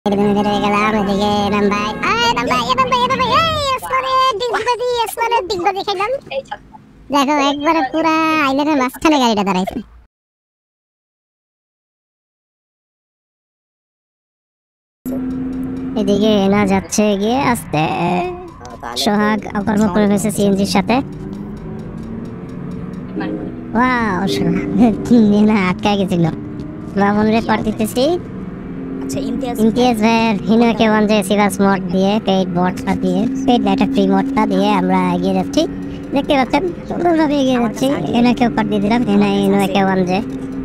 গেলাম এদিকে এলাম ভাই এলাম ভাই এলাম ভাই এলাম ভাই ডিগবাজি খেলাম। দেখো একবারে পুরা আইল্যান্ডের মাঝখানে গাড়িটা দাঁড়াইছে। এদিকে এনা যাচ্ছে গিয়ে আসতে সোহাগ অকর্ম করে ফেলেছে সিএনজির সাথে। ওয়াও এনা আটকায় গেছিল। মামুন রেকর্ড দিতেছি। ইমতিয়াজ ভাইয়ের হিনোকে ওয়ান যে সিরাস মোড দিয়ে পেইড বটটা দিয়ে পেইড ডাটা ফ্রি মোডটা দিয়ে আমরা এগিয়ে যাচ্ছি। দেখতে পাচ্ছেন সুন্দরভাবে এগিয়ে যাচ্ছি। এনাকে ওপর দিয়ে দিলাম। হিনোকে ওয়ান যে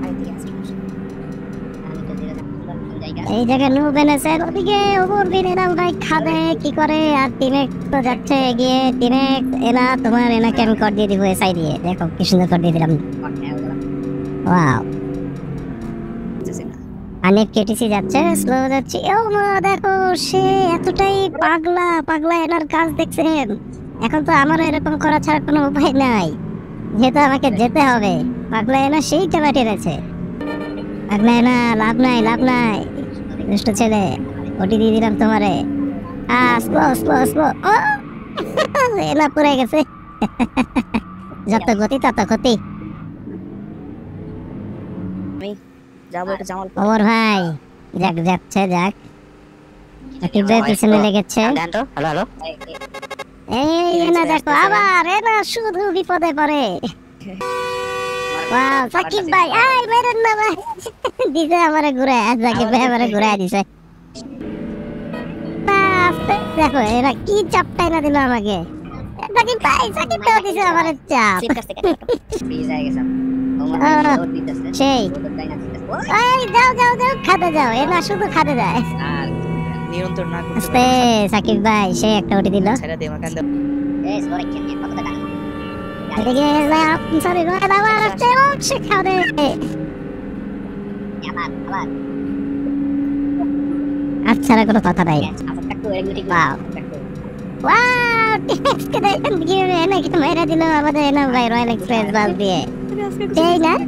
এই জায়গায় নো বেনেছেন ওদিকে ওপর দিন এনাম ভাই খাবে কি করে। আর টিমে তো যাচ্ছে এগিয়ে টিমে এনা তোমার এনাকে আমি কর দিয়ে দিব এসআই দিয়ে। দেখো কি সুন্দর কর দিয়ে দিলাম। ওয়াও অনেক কেটিসি যাচ্ছে স্লো যাচ্ছে। ও মা দেখো সে এতটাই পাগলা পাগলা এনার কাজ দেখছেন। এখন তো আমারও এরকম করা ছাড়া কোনো উপায় নাই, যেহেতু আমাকে যেতে হবে। পাগলা এনা সেই খেলা টেনেছে। পাগলা এনা লাভ নাই লাভ নাই দুষ্ট ছেলে। ওটি দিয়ে দিলাম তোমারে। স্লো স্লো স্লো এনা পুরে গেছে। যত গতি তত ক্ষতি। ওর ভাই যাক যাচ্ছে যাক পিছনে লেগেছে। এই এনা দেখো আবার এনা শুধু বিপদে পড়ে। ওয়াও সাকিব ভাই আই মেরেন না ভাই। দিছে আমারে ঘুরে সাকিব ভাই আমারে ঘুরায় দিছে। দেখো এরা কি চাপটাই না দিল আমাকে। সাকিব ভাই সাকিব ভাই দিছে আমারে চাপ। সেই এই যাও যাও যাও খাতে যাও। এনা শুধু খাতে যায় আর নিয়ন্ত্রণ না করতে আস্তে। সাকিব ভাই সে একটা উঠে দিল। ছেড়ে দে মাকান্দ এই সরে খেয়ে কত টাকা এদিকে সরি রোড আবার আসছে ও সে খাবে আবার আচ্ছা কোনো কথা নাই। ওয়াও ওয়াও টেস্ট দেখেন গিয়ে এনা কি মেরে দিল আমাদের এনা ভাই রয়্যাল এক্সপ্রেস বাস দিয়ে। সেই না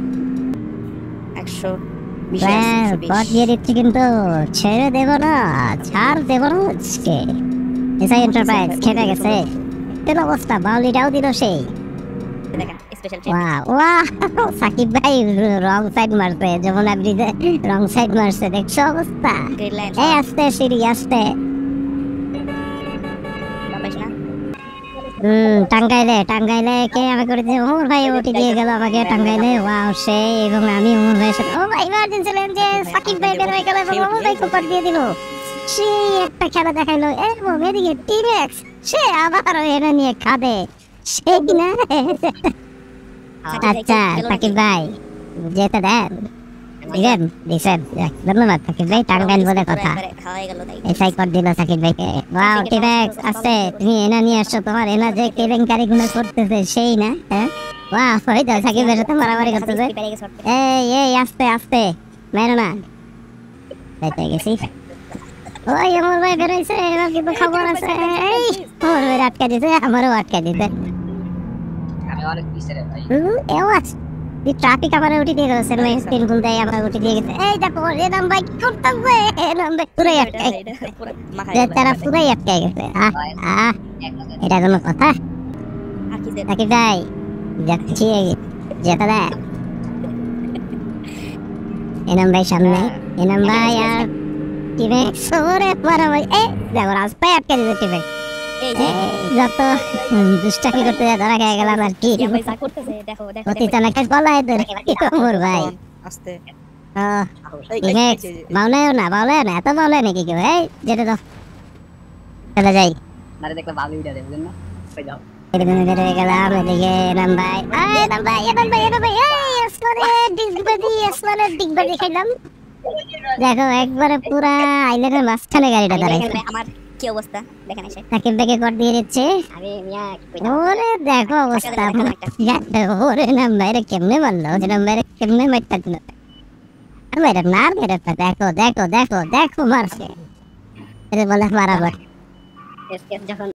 100 বট দিয়ে দিচ্ছি কিন্তু ছেড়ে দেব না, ছাড় দেব না আজকে। এসআই এন্টারপ্রাইজ খেপে গেছে। কোন অবস্থা বাউলিটাও দিল সেই। সাকিব ভাই রং সাইড মারছে যমুনা ব্রিজে রং সাইড মারছে দেখছো অবস্থা। এই আস্তে সিঁড়ি আস্তে। টাঙ্গাইলে কে আমি করেছি ওমর ভাই ওটি দিয়ে গেল আমাকে টাঙ্গাইলে। ওয়াও সে এবং আমি ওমর ভাইয়ের সাথে ও ভাই ইমার্জেন্সি লেন্সে সাকিব ভাই বের হয়ে গেল এবং ওমর ভাই কুপার দিয়ে দিল। সে একটা খেলা দেখাইলো এবং এদিকে টিরেক্স সে আবার এরা নিয়ে খাবে সেই না। আচ্ছা সাকিব ভাই যেতে দেন দিছেন ধন্যবাদ সাকিব ভাই। টাঙ্গাইল বলে কথা এসআই কর দিল সাকিব ভাইকে। ওয়াও টিরেক্স আস্তে তুমি এনা নিয়ে আসছো। তোমার এনা যে কেলেঙ্কারি গুলো করতেছে সেই না। হ্যাঁ ওয়াও ওই তো সাকিব ভাইয়ের সাথে মারামারি করতেছে। এই এই আস্তে আস্তে মেরো না যাইতে গেছি। ওই আমার ভাই বেরোইছে এবার কিন্তু খবর আছে। এই ওর ভাই আটকা দিতে আমারও আটকা দিতে। আমি অনেক পিছনে ভাই এওয়াজ এই ট্রাফিক আমারে উঠে দিয়ে গেছে। আমি স্ক্রিন খুলতে আমরা উঠে দিয়ে গেছে। এই দেখো এরম ভাই কি করতেছে এরম ভাই পুরো আটকায় যে তারা পুরো আটকায় গেছে। এটা কোনো কথা নাকি ভাই যাচ্ছি যেতে দেয়। এনাম ভাই সামনে এনাম ভাই আর টিমে সরে পড়া ভাই। এই দেখো রাস্তায় আটকে দিতে টিমে যত দুষ্টামি করতে ধরা খেয়ে গেলাম আর কি। অতি চালাকের গলায় ধরে ওমর ভাই আস্তে বাউলায়ও না এত বাউলায় নাকি কেউ। এই যেতে দাও চলে যাই। গেলাম এদিকে এলাম ভাই এলাম ভাই এলাম ভাই এলাম ভাই ডিগবাজি খাইলাম। দেখো একবারে পুরা আইল্যান্ডের মাঝখানে গাড়িটা দাঁড়াইছে। আমার কি অবস্থা দেখেন এসে সাকিব ভাইকে কর দিয়ে দিচ্ছে। আমি মিয়া ওরে দেখো অবস্থা ওরে নাম বাইরে কেমনে মারলো নাম বাইরে কেমনে মারতা দিল মেরে না মেরে। দেখো দেখো দেখো দেখো মারছে এটা বলে মারাবার যখন